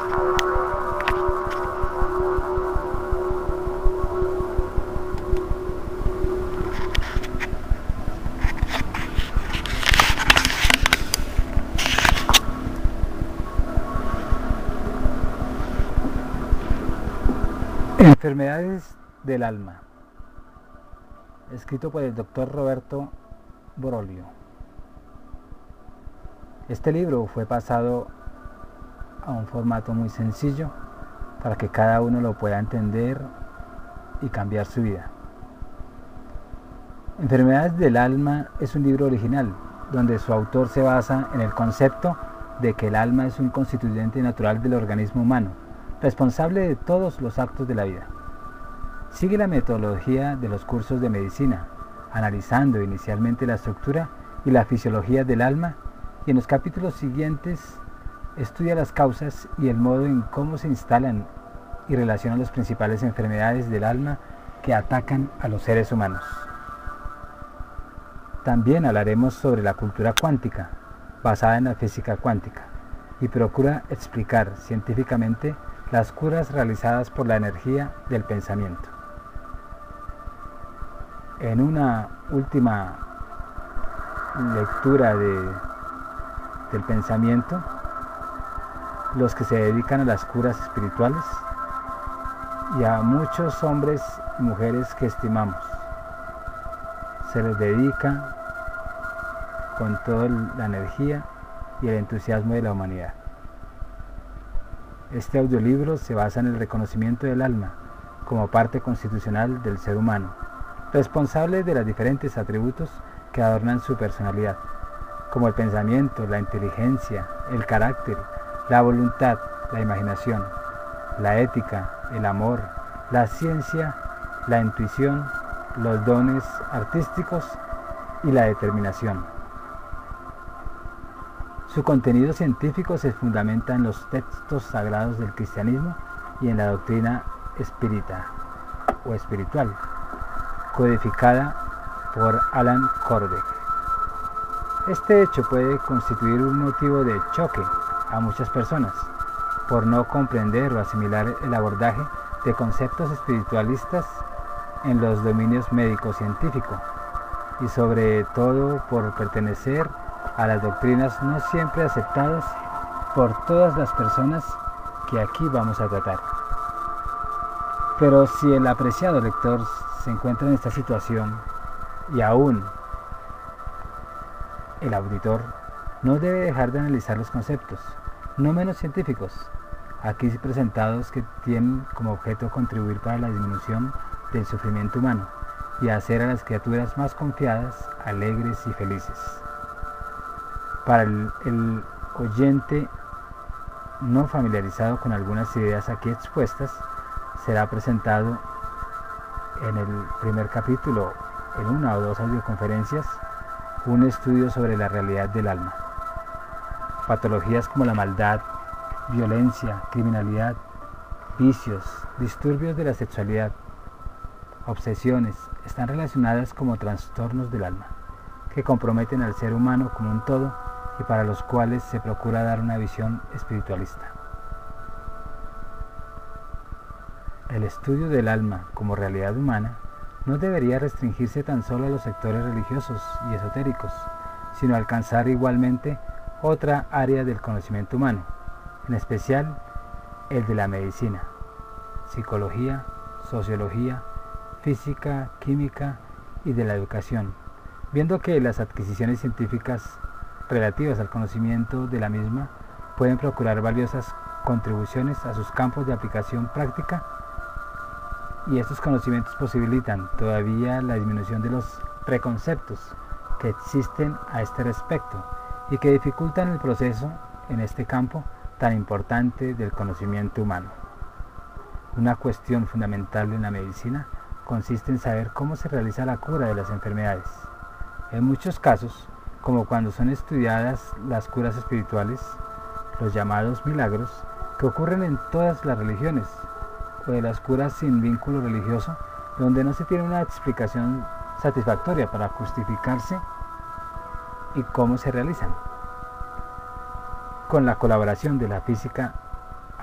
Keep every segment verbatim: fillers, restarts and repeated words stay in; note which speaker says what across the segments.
Speaker 1: Enfermedades del alma, escrito por el doctor Roberto Broglio. Este libro fue pasado a un formato muy sencillo para que cada uno lo pueda entender y cambiar su vida. Enfermedades del alma es un libro original donde su autor se basa en el concepto de que el alma es un constituyente natural del organismo humano, responsable de todos los actos de la vida. Sigue la metodología de los cursos de medicina, analizando inicialmente la estructura y la fisiología del alma, y en los capítulos siguientes estudia las causas y el modo en cómo se instalan y relacionan las principales enfermedades del alma que atacan a los seres humanos. También hablaremos sobre la cultura cuántica, basada en la física cuántica, y procura explicar científicamente las curas realizadas por la energía del pensamiento. En una última lectura de, del pensamiento, los que se dedican a las curas espirituales y a muchos hombres y mujeres que estimamos, se les dedica con toda la energía y el entusiasmo de la humanidad. Este audiolibro se basa en el reconocimiento del alma como parte constitucional del ser humano, responsable de los diferentes atributos que adornan su personalidad, como el pensamiento, la inteligencia, el carácter, la voluntad, la imaginación, la ética, el amor, la ciencia, la intuición, los dones artísticos y la determinación. Su contenido científico se fundamenta en los textos sagrados del cristianismo y en la doctrina espírita o espiritual, codificada por Allan Kardec. Este hecho puede constituir un motivo de choque a muchas personas por no comprender o asimilar el abordaje de conceptos espiritualistas en los dominios médico-científico y sobre todo por pertenecer a las doctrinas no siempre aceptadas por todas las personas que aquí vamos a tratar. Pero si el apreciado lector se encuentra en esta situación y aún el auditor no debe dejar de analizar los conceptos, no menos científicos, aquí presentados, que tienen como objeto contribuir para la disminución del sufrimiento humano y hacer a las criaturas más confiadas, alegres y felices. Para el, el oyente no familiarizado con algunas ideas aquí expuestas, será presentado en el primer capítulo, en una o dos audioconferencias, un estudio sobre la realidad del alma. Patologías como la maldad, violencia, criminalidad, vicios, disturbios de la sexualidad, obsesiones, están relacionadas como trastornos del alma, que comprometen al ser humano como un todo y para los cuales se procura dar una visión espiritualista. El estudio del alma como realidad humana no debería restringirse tan solo a los sectores religiosos y esotéricos, sino alcanzar igualmente otra área del conocimiento humano, en especial el de la medicina, psicología, sociología, física, química y de la educación, viendo que las adquisiciones científicas relativas al conocimiento de la misma pueden procurar valiosas contribuciones a sus campos de aplicación práctica, y estos conocimientos posibilitan todavía la disminución de los preconceptos que existen a este respecto y que dificultan el proceso en este campo tan importante del conocimiento humano. Una cuestión fundamental en la medicina consiste en saber cómo se realiza la cura de las enfermedades. En muchos casos, como cuando son estudiadas las curas espirituales, los llamados milagros, que ocurren en todas las religiones, o de las curas sin vínculo religioso, donde no se tiene una explicación satisfactoria para justificarse y cómo se realizan. Con la colaboración de la física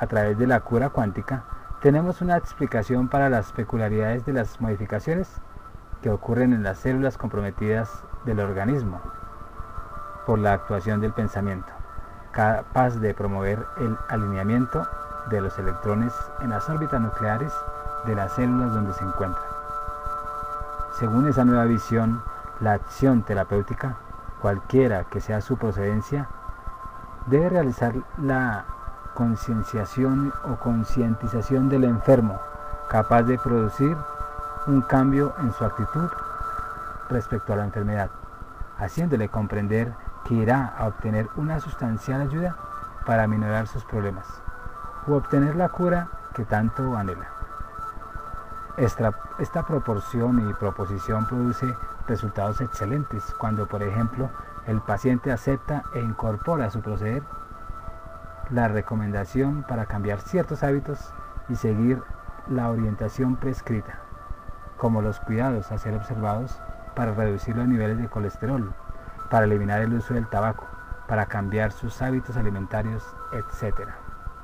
Speaker 1: a través de la cura cuántica, tenemos una explicación para las peculiaridades de las modificaciones que ocurren en las células comprometidas del organismo por la actuación del pensamiento, capaz de promover el alineamiento de los electrones en las órbitas nucleares de las células donde se encuentran. Según esa nueva visión, la acción terapéutica, cualquiera que sea su procedencia, debe realizar la concienciación o concientización del enfermo, capaz de producir un cambio en su actitud respecto a la enfermedad, haciéndole comprender que irá a obtener una sustancial ayuda para aminorar sus problemas u obtener la cura que tanto anhela. Esta, esta proporción y proposición produce resultados excelentes cuando, por ejemplo, el paciente acepta e incorpora a su proceder la recomendación para cambiar ciertos hábitos y seguir la orientación prescrita, como los cuidados a ser observados para reducir los niveles de colesterol, para eliminar el uso del tabaco, para cambiar sus hábitos alimentarios, etcétera.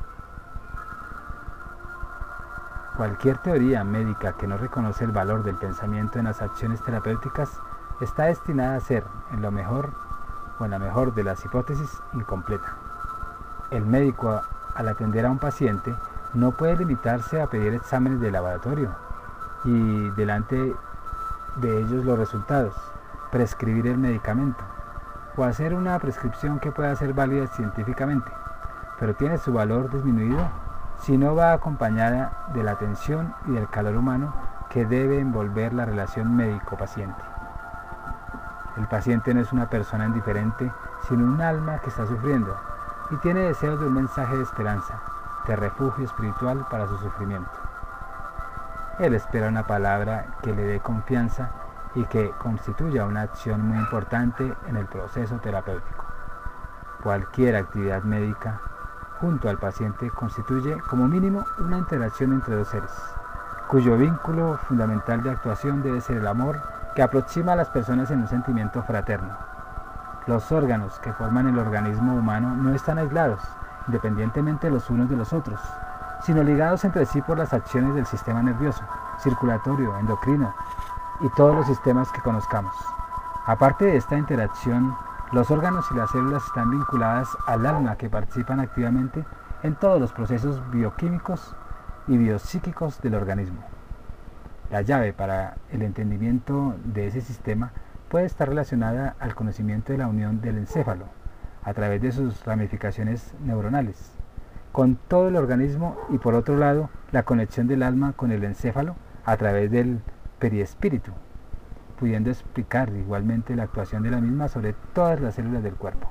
Speaker 1: Cualquier teoría médica que no reconoce el valor del pensamiento en las acciones terapéuticas está destinada a ser, en lo mejor o en la mejor de las hipótesis, incompleta. El médico, al atender a un paciente, no puede limitarse a pedir exámenes de laboratorio y, delante de ellos, los resultados, prescribir el medicamento o hacer una prescripción que pueda ser válida científicamente, pero tiene su valor disminuido si no va acompañada de la atención y del calor humano que debe envolver la relación médico-paciente. El paciente no es una persona indiferente, sino un alma que está sufriendo y tiene deseos de un mensaje de esperanza, de refugio espiritual para su sufrimiento. Él espera una palabra que le dé confianza y que constituya una acción muy importante en el proceso terapéutico. Cualquier actividad médica junto al paciente constituye como mínimo una interacción entre dos seres, cuyo vínculo fundamental de actuación debe ser el amor que aproxima a las personas en un sentimiento fraterno. Los órganos que forman el organismo humano no están aislados, independientemente los unos de los otros, sino ligados entre sí por las acciones del sistema nervioso, circulatorio, endocrino y todos los sistemas que conozcamos. Aparte de esta interacción, los órganos y las células están vinculadas al alma, que participan activamente en todos los procesos bioquímicos y biopsíquicos del organismo. La llave para el entendimiento de ese sistema puede estar relacionada al conocimiento de la unión del encéfalo, a través de sus ramificaciones neuronales, con todo el organismo, y por otro lado, la conexión del alma con el encéfalo a través del periespíritu, pudiendo explicar igualmente la actuación de la misma sobre todas las células del cuerpo.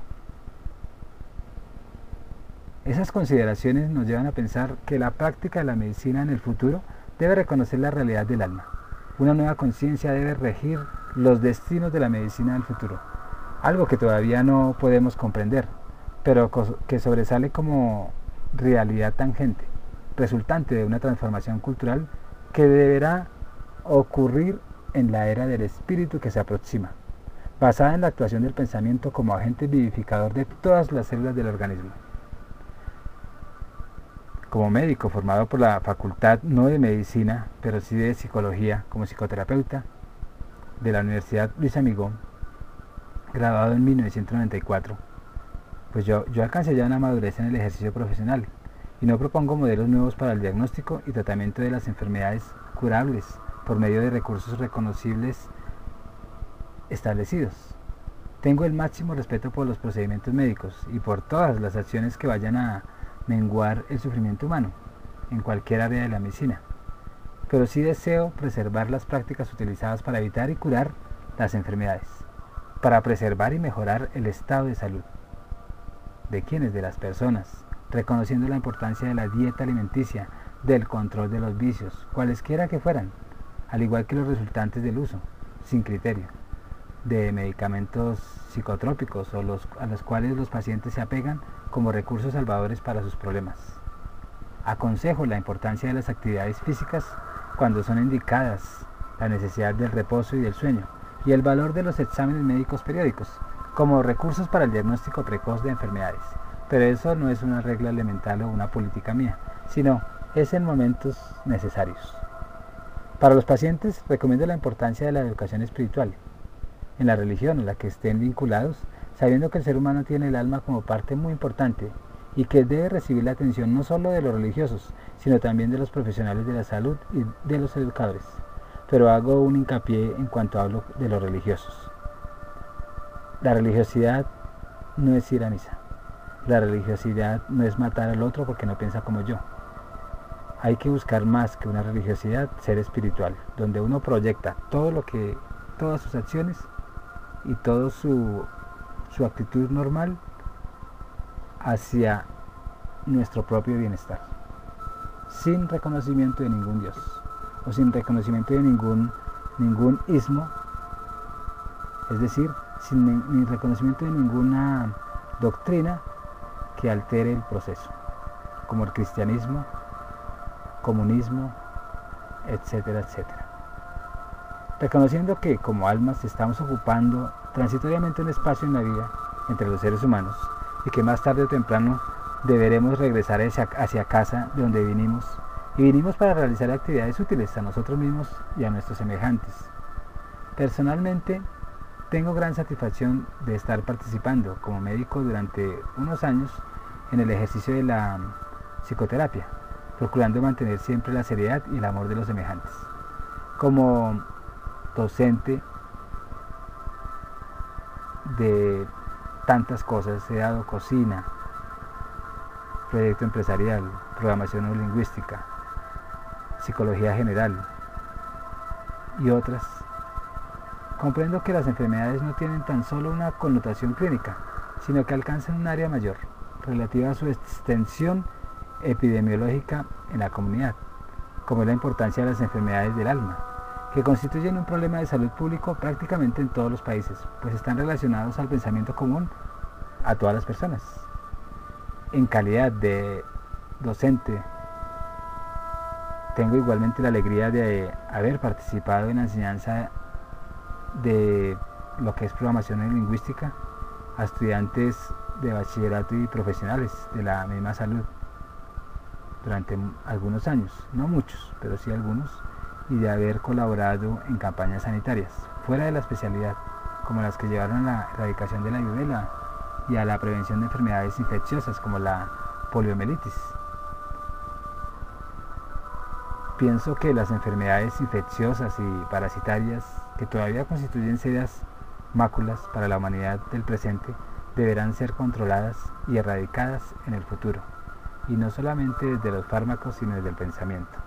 Speaker 1: Esas consideraciones nos llevan a pensar que la práctica de la medicina en el futuro debe reconocer la realidad del alma. Una nueva conciencia debe regir los destinos de la medicina del futuro, algo que todavía no podemos comprender, pero que sobresale como realidad tangente, resultante de una transformación cultural que deberá ocurrir en la era del espíritu que se aproxima, basada en la actuación del pensamiento como agente vivificador de todas las células del organismo. Como médico formado por la facultad no de medicina, pero sí de psicología, como psicoterapeuta de la Universidad Luis Amigón, graduado en mil novecientos noventa y cuatro, pues yo, yo alcancé ya una madurez en el ejercicio profesional y no propongo modelos nuevos para el diagnóstico y tratamiento de las enfermedades curables por medio de recursos reconocibles establecidos. Tengo el máximo respeto por los procedimientos médicos y por todas las acciones que vayan a menguar el sufrimiento humano en cualquier área de la medicina, pero sí deseo preservar las prácticas utilizadas para evitar y curar las enfermedades, para preservar y mejorar el estado de salud de quienes, de las personas, reconociendo la importancia de la dieta alimenticia, del control de los vicios, cualesquiera que fueran, al igual que los resultantes del uso, sin criterio, de medicamentos psicotrópicos o los, a los cuales los pacientes se apegan como recursos salvadores para sus problemas. Aconsejo la importancia de las actividades físicas cuando son indicadas, la necesidad del reposo y del sueño, y el valor de los exámenes médicos periódicos como recursos para el diagnóstico precoz de enfermedades, pero eso no es una regla elemental o una política mía, sino es en momentos necesarios. Para los pacientes recomiendo la importancia de la educación espiritual, en la religión a la que estén vinculados, sabiendo que el ser humano tiene el alma como parte muy importante y que debe recibir la atención no solo de los religiosos, sino también de los profesionales de la salud y de los educadores. Pero hago un hincapié en cuanto hablo de los religiosos. La religiosidad no es ir a misa. La religiosidad no es matar al otro porque no piensa como yo. Hay que buscar más que una religiosidad, ser espiritual, donde uno proyecta todo lo que, todas sus acciones y toda su, su actitud normal hacia nuestro propio bienestar, sin reconocimiento de ningún Dios o sin reconocimiento de ningún, ningún ismo, es decir, sin ni, ni reconocimiento de ninguna doctrina que altere el proceso, como el cristianismo, comunismo, etcétera, etcétera. Reconociendo que como almas estamos ocupando transitoriamente un espacio en la vida entre los seres humanos y que más tarde o temprano deberemos regresar hacia, hacia casa de donde vinimos, y vinimos para realizar actividades útiles a nosotros mismos y a nuestros semejantes. Personalmente, tengo gran satisfacción de estar participando como médico durante unos años en el ejercicio de la psicoterapia, procurando mantener siempre la seriedad y el amor de los semejantes. Como docente de tantas cosas, he dado cocina, proyecto empresarial, programación neurolingüística, psicología general y otras. Comprendo que las enfermedades no tienen tan solo una connotación clínica, sino que alcanzan un área mayor, relativa a su extensión epidemiológica en la comunidad, como es la importancia de las enfermedades del alma, que constituyen un problema de salud público prácticamente en todos los países, pues están relacionados al pensamiento común a todas las personas. En calidad de docente, tengo igualmente la alegría de haber participado en la enseñanza de lo que es programación lingüística a estudiantes de bachillerato y profesionales de la misma salud durante algunos años, no muchos, pero sí algunos, y de haber colaborado en campañas sanitarias fuera de la especialidad, como las que llevaron a la erradicación de la viruela y a la prevención de enfermedades infecciosas como la poliomielitis. Pienso que las enfermedades infecciosas y parasitarias, que todavía constituyen serias máculas para la humanidad del presente, deberán ser controladas y erradicadas en el futuro, y no solamente desde los fármacos, sino desde el pensamiento.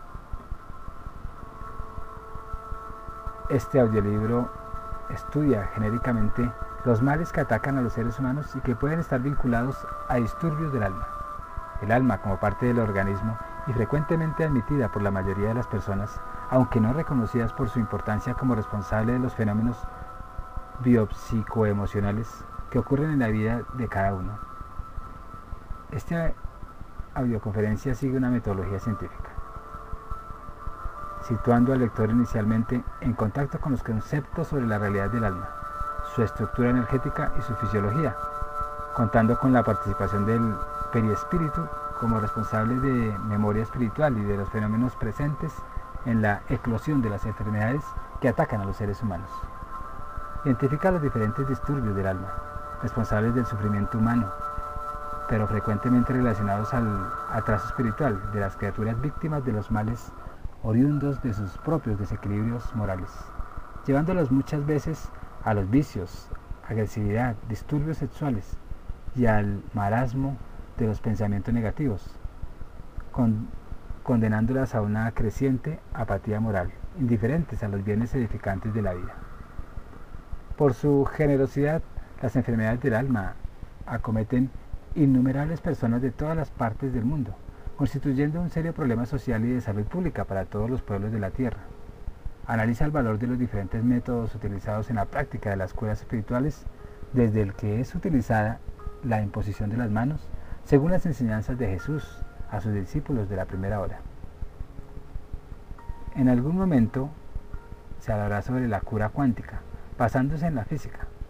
Speaker 1: Este audiolibro estudia genéricamente los males que atacan a los seres humanos y que pueden estar vinculados a disturbios del alma. El alma, como parte del organismo y frecuentemente admitida por la mayoría de las personas, aunque no reconocidas por su importancia como responsable de los fenómenos biopsicoemocionales que ocurren en la vida de cada uno. Esta audioconferencia sigue una metodología científica, situando al lector inicialmente en contacto con los conceptos sobre la realidad del alma, su estructura energética y su fisiología, contando con la participación del periespíritu como responsable de memoria espiritual y de los fenómenos presentes en la eclosión de las enfermedades que atacan a los seres humanos. Identifica los diferentes disturbios del alma, responsables del sufrimiento humano, pero frecuentemente relacionados al atraso espiritual de las criaturas víctimas de los males oriundos de sus propios desequilibrios morales, llevándolos muchas veces a los vicios, agresividad, disturbios sexuales y al marasmo de los pensamientos negativos, con, condenándolas a una creciente apatía moral, indiferentes a los bienes edificantes de la vida. Por su generosidad, las enfermedades del alma acometen innumerables personas de todas las partes del mundo, constituyendo un serio problema social y de salud pública para todos los pueblos de la tierra. Analiza el valor de los diferentes métodos utilizados en la práctica de las curas espirituales, desde el que es utilizada la imposición de las manos, según las enseñanzas de Jesús a sus discípulos de la primera hora. En algún momento se hablará sobre la cura cuántica, basándose en la física,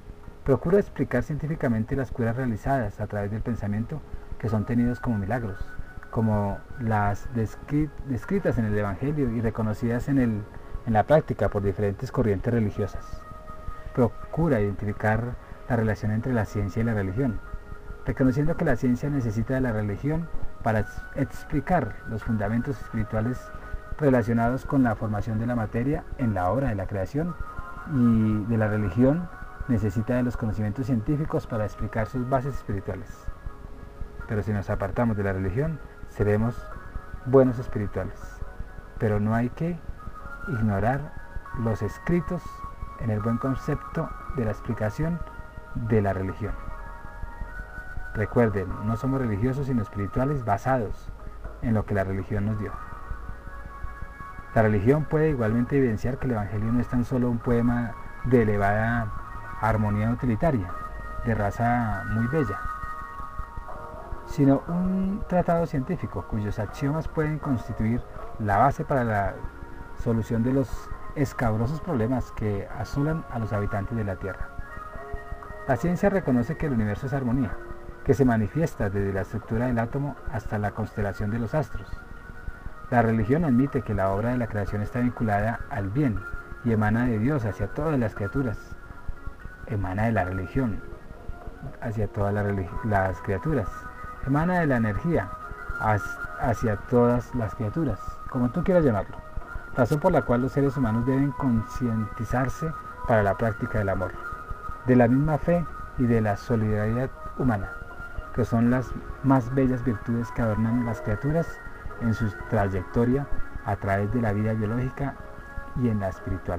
Speaker 1: Procura explicar científicamente las curas realizadas a través del pensamiento, que son tenidos como milagros, como las descri descritas en el Evangelio y reconocidas en, el, en la práctica por diferentes corrientes religiosas. Procura identificar la relación entre la ciencia y la religión, reconociendo que la ciencia necesita de la religión para ex explicar los fundamentos espirituales relacionados con la formación de la materia en la obra de la creación, y de la religión necesita de los conocimientos científicos para explicar sus bases espirituales. Pero si nos apartamos de la religión, seremos buenos espirituales. Pero no hay que ignorar los escritos en el buen concepto de la explicación de la religión. Recuerden, no somos religiosos sino espirituales basados en lo que la religión nos dio. La religión puede igualmente evidenciar que el Evangelio no es tan solo un poema de elevada armonía utilitaria, de raza muy bella, sino un tratado científico cuyos axiomas pueden constituir la base para la solución de los escabrosos problemas que asolan a los habitantes de la Tierra. La ciencia reconoce que el universo es armonía, que se manifiesta desde la estructura del átomo hasta la constelación de los astros. La religión admite que la obra de la creación está vinculada al bien y emana de Dios hacia todas las criaturas. Emana de la religión hacia todas las, las criaturas. Emana de la energía hacia todas las criaturas, como tú quieras llamarlo. Razón por la cual los seres humanos deben concientizarse para la práctica del amor, de la misma fe y de la solidaridad humana, que son las más bellas virtudes que adornan las criaturas en su trayectoria a través de la vida biológica y en la espiritual.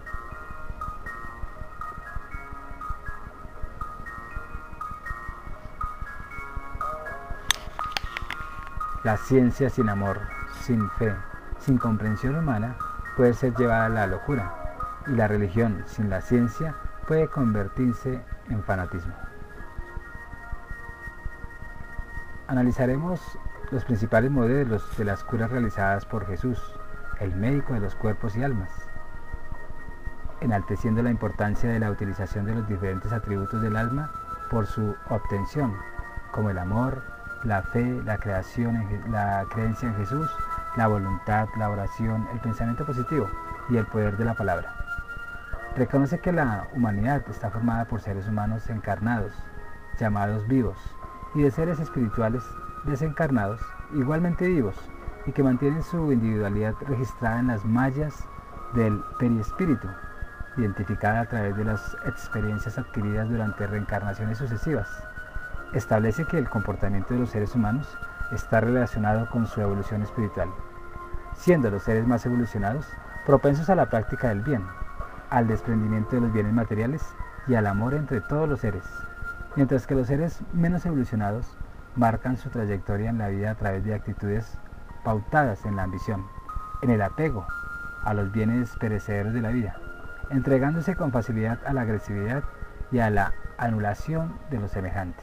Speaker 1: La ciencia sin amor, sin fe, sin comprensión humana puede ser llevada a la locura, y la religión sin la ciencia puede convertirse en fanatismo. Analizaremos los principales modelos de las curas realizadas por Jesús, el médico de los cuerpos y almas, enalteciendo la importancia de la utilización de los diferentes atributos del alma por su obtención, como el amor, la fe, la creación, la creencia en Jesús, la voluntad, la oración, el pensamiento positivo y el poder de la palabra. Reconoce que la humanidad está formada por seres humanos encarnados, llamados vivos, y de seres espirituales desencarnados, igualmente vivos, y que mantienen su individualidad registrada en las mallas del perispíritu, identificada a través de las experiencias adquiridas durante reencarnaciones sucesivas. Establece que el comportamiento de los seres humanos está relacionado con su evolución espiritual, siendo los seres más evolucionados propensos a la práctica del bien, al desprendimiento de los bienes materiales y al amor entre todos los seres, mientras que los seres menos evolucionados marcan su trayectoria en la vida a través de actitudes pautadas en la ambición, en el apego a los bienes perecederos de la vida, entregándose con facilidad a la agresividad y a la anulación de los semejantes.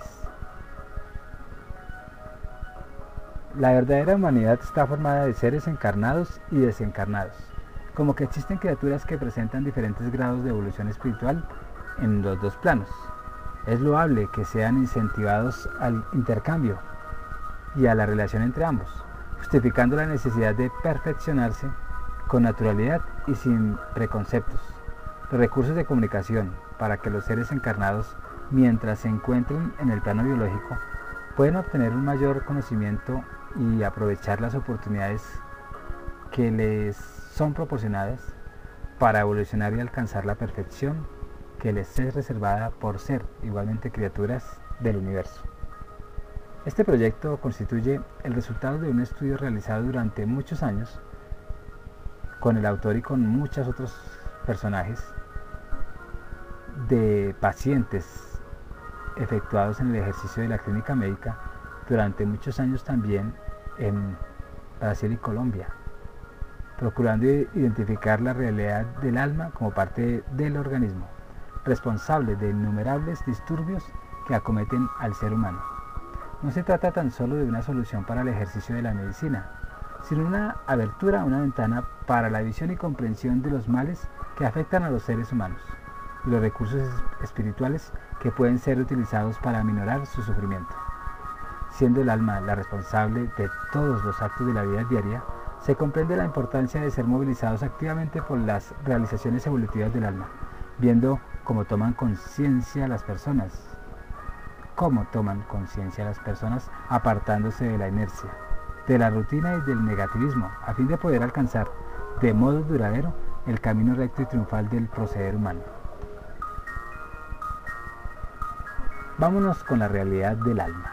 Speaker 1: La verdadera humanidad está formada de seres encarnados y desencarnados, como que existen criaturas que presentan diferentes grados de evolución espiritual en los dos planos. Es loable que sean incentivados al intercambio y a la relación entre ambos, justificando la necesidad de perfeccionarse con naturalidad y sin preconceptos. Los recursos de comunicación para que los seres encarnados, mientras se encuentren en el plano biológico, pueden obtener un mayor conocimiento y aprovechar las oportunidades que les son proporcionadas para evolucionar y alcanzar la perfección que les es reservada por ser igualmente criaturas del universo. Este proyecto constituye el resultado de un estudio realizado durante muchos años con el autor y con muchos otros personajes de pacientes efectuados en el ejercicio de la clínica médica durante muchos años también en Brasil y Colombia, procurando identificar la realidad del alma como parte del organismo, responsable de innumerables disturbios que acometen al ser humano. No se trata tan solo de una solución para el ejercicio de la medicina, sino una abertura, una ventana para la visión y comprensión de los males que afectan a los seres humanos, y los recursos espirituales que pueden ser utilizados para aminorar su sufrimiento. Siendo el alma la responsable de todos los actos de la vida diaria, se comprende la importancia de ser movilizados activamente por las realizaciones evolutivas del alma, viendo cómo toman conciencia las personas, cómo toman conciencia las personas apartándose de la inercia, de la rutina y del negativismo, a fin de poder alcanzar de modo duradero el camino recto y triunfal del proceder humano. Vámonos con la realidad del alma.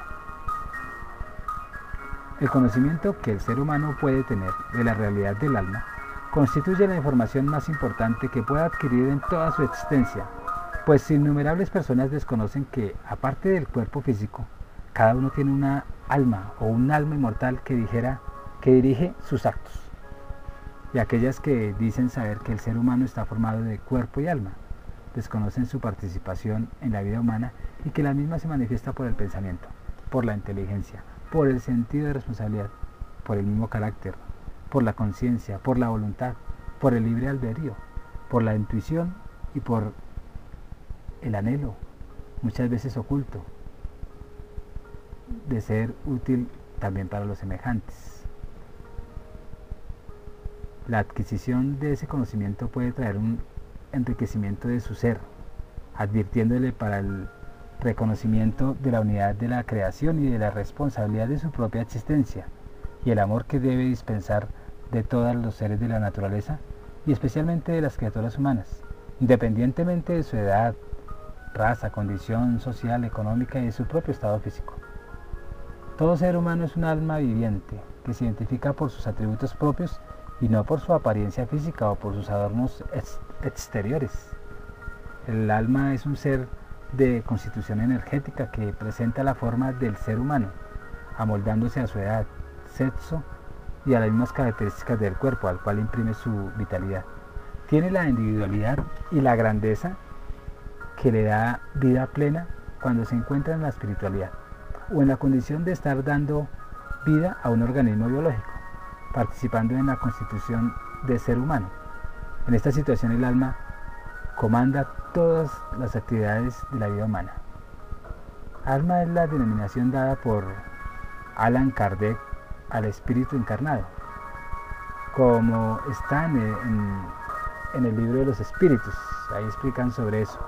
Speaker 1: El conocimiento que el ser humano puede tener de la realidad del alma constituye la información más importante que pueda adquirir en toda su existencia, pues innumerables personas desconocen que, aparte del cuerpo físico, cada uno tiene una alma o un alma inmortal que, dijera, que dirige sus actos. Y aquellas que dicen saber que el ser humano está formado de cuerpo y alma, desconocen su participación en la vida humana y que la misma se manifiesta por el pensamiento, por la inteligencia, por el sentido de responsabilidad, por el mismo carácter, por la conciencia, por la voluntad, por el libre albedrío, por la intuición y por el anhelo, muchas veces oculto, de ser útil también para los semejantes. La adquisición de ese conocimiento puede traer un enriquecimiento de su ser, advirtiéndole para el reconocimiento de la unidad de la creación y de la responsabilidad de su propia existencia, y el amor que debe dispensar de todos los seres de la naturaleza, y especialmente de las criaturas humanas, independientemente de su edad, raza, condición social, económica y de su propio estado físico. Todo ser humano es un alma viviente, que se identifica por sus atributos propios y no por su apariencia física o por sus adornos ex exteriores. El alma es un ser de constitución energética que presenta la forma del ser humano, amoldándose a su edad, sexo y a las mismas características del cuerpo al cual imprime su vitalidad. Tiene la individualidad y la grandeza que le da vida plena cuando se encuentra en la espiritualidad o en la condición de estar dando vida a un organismo biológico, participando en la constitución de ser humano. En esta situación el alma comanda todas las actividades de la vida humana. Alma es la denominación dada por Allan Kardec al espíritu encarnado, como está en el, en, en el libro de los espíritus, ahí explican sobre eso.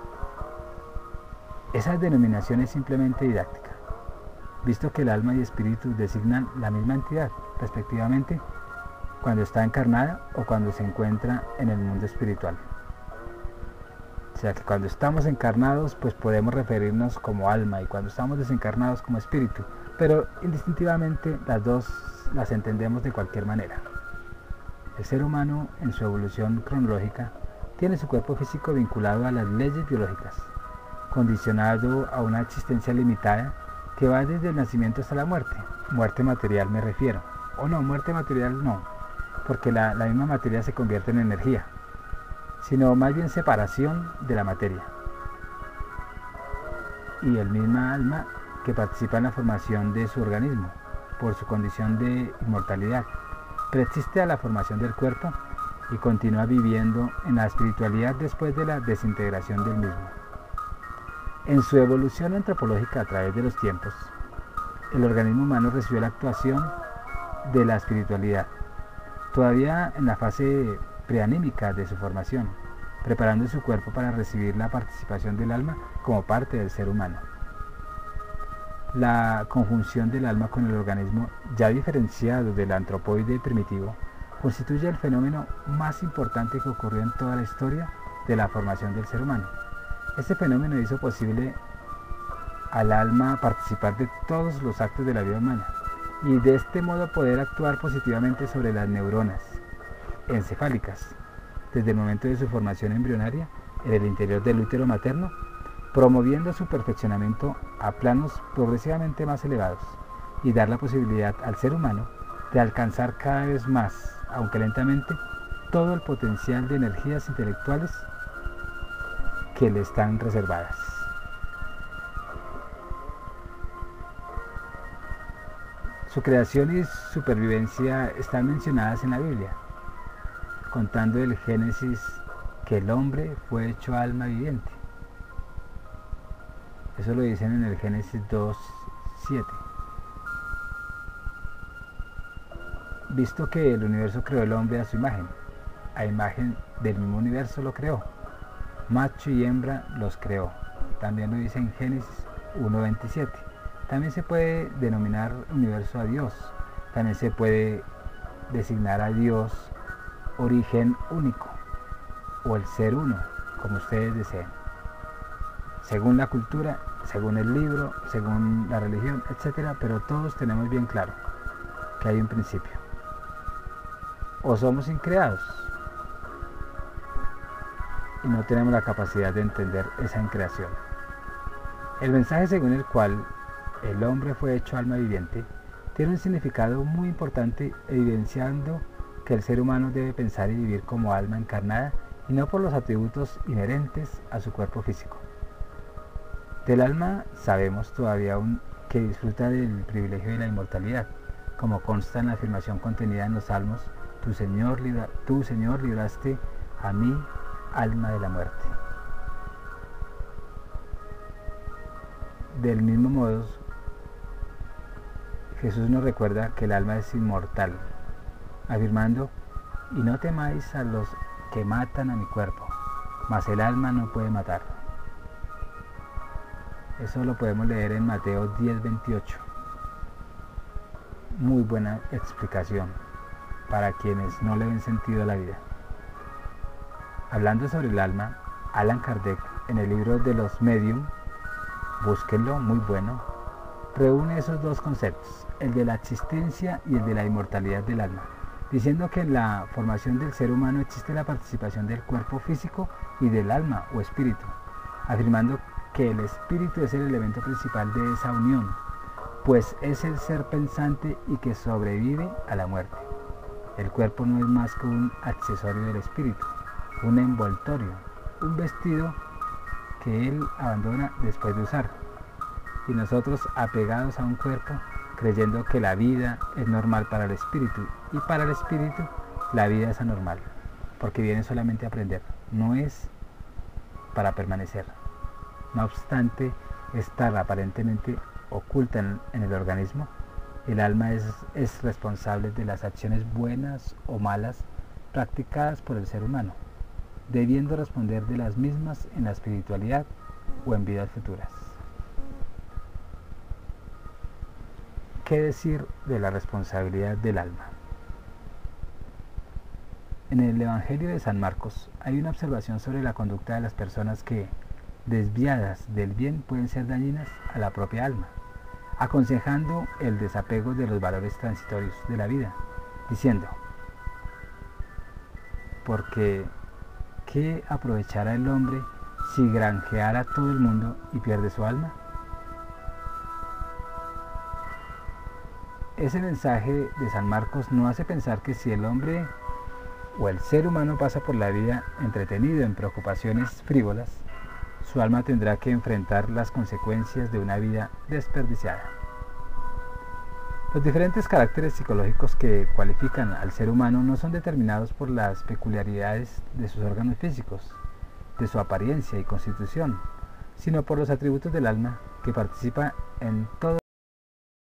Speaker 1: Esa denominación es simplemente didáctica, visto que el alma y espíritu designan la misma entidad, respectivamente, cuando está encarnada o cuando se encuentra en el mundo espiritual. O sea que cuando estamos encarnados, pues podemos referirnos como alma, y cuando estamos desencarnados como espíritu, pero indistintivamente las dos las entendemos de cualquier manera. El ser humano, en su evolución cronológica, tiene su cuerpo físico vinculado a las leyes biológicas, condicionado a una existencia limitada que va desde el nacimiento hasta la muerte. Muerte material me refiero. O no, muerte material no, porque la, la misma materia se convierte en energía, sino más bien separación de la materia. Y el misma alma que participa en la formación de su organismo, por su condición de inmortalidad, persiste a la formación del cuerpo y continúa viviendo en la espiritualidad después de la desintegración del mismo. En su evolución antropológica a través de los tiempos, el organismo humano recibió la actuación de la espiritualidad, todavía en la fase preanímica de su formación, preparando su cuerpo para recibir la participación del alma como parte del ser humano. La conjunción del alma con el organismo, ya diferenciado del antropoide primitivo, constituye el fenómeno más importante que ocurrió en toda la historia de la formación del ser humano. Este fenómeno hizo posible al alma participar de todos los actos de la vida humana y de este modo poder actuar positivamente sobre las neuronas encefálicas desde el momento de su formación embrionaria en el interior del útero materno, promoviendo su perfeccionamiento a planos progresivamente más elevados y dar la posibilidad al ser humano de alcanzar cada vez más, aunque lentamente, todo el potencial de energías intelectuales que le están reservadas. Su creación y supervivencia están mencionadas en la Biblia, contando el Génesis que el hombre fue hecho alma viviente. Eso lo dicen en el Génesis dos siete. Visto que el universo creó el hombre a su imagen, a imagen del mismo universo lo creó, macho y hembra los creó. También lo dice en Génesis uno veintisiete. También se puede denominar universo a Dios. También se puede designar a Dios origen único o el ser uno, como ustedes deseen. Según la cultura, según el libro, según la religión, etcétera, pero todos tenemos bien claro que hay un principio. O somos increados y no tenemos la capacidad de entender esa increación. El mensaje según el cual el hombre fue hecho alma viviente tiene un significado muy importante, evidenciando que el ser humano debe pensar y vivir como alma encarnada y no por los atributos inherentes a su cuerpo físico. Del alma sabemos todavía aún que disfruta del privilegio de la inmortalidad, como consta en la afirmación contenida en los Salmos: Tu Señor, libra, tú, Señor, libraste a mí, alma de la muerte. Del mismo modo, Jesús nos recuerda que el alma es inmortal, afirmando: y no temáis a los que matan a mi cuerpo, mas el alma no puede matar. Eso lo podemos leer en Mateo diez veintiocho. Muy buena explicación para quienes no le ven sentido a la vida. Hablando sobre el alma, Allan Kardec, en el libro de los Medium, búsquenlo, muy bueno, reúne esos dos conceptos, el de la existencia y el de la inmortalidad del alma, diciendo que en la formación del ser humano existe la participación del cuerpo físico y del alma o espíritu, afirmando que el espíritu es el elemento principal de esa unión, pues es el ser pensante y que sobrevive a la muerte. El cuerpo no es más que un accesorio del espíritu, un envoltorio, un vestido que él abandona después de usar. Y nosotros apegados a un cuerpo, creyendo que la vida es normal para el espíritu, y para el espíritu la vida es anormal, porque viene solamente a aprender, no es para permanecer. No obstante estar aparentemente oculta en, en el organismo, el alma es, es responsable de las acciones buenas o malas practicadas por el ser humano, debiendo responder de las mismas en la espiritualidad o en vidas futuras. ¿Qué decir de la responsabilidad del alma? En el Evangelio de San Marcos hay una observación sobre la conducta de las personas que, desviadas del bien, pueden ser dañinas a la propia alma, aconsejando el desapego de los valores transitorios de la vida, diciendo: porque ¿qué aprovechará el hombre si granjeara todo el mundo y pierde su alma? Ese mensaje de San Marcos nos hace pensar que si el hombre o el ser humano pasa por la vida entretenido en preocupaciones frívolas, su alma tendrá que enfrentar las consecuencias de una vida desperdiciada. Los diferentes caracteres psicológicos que cualifican al ser humano no son determinados por las peculiaridades de sus órganos físicos, de su apariencia y constitución, sino por los atributos del alma que participa en todo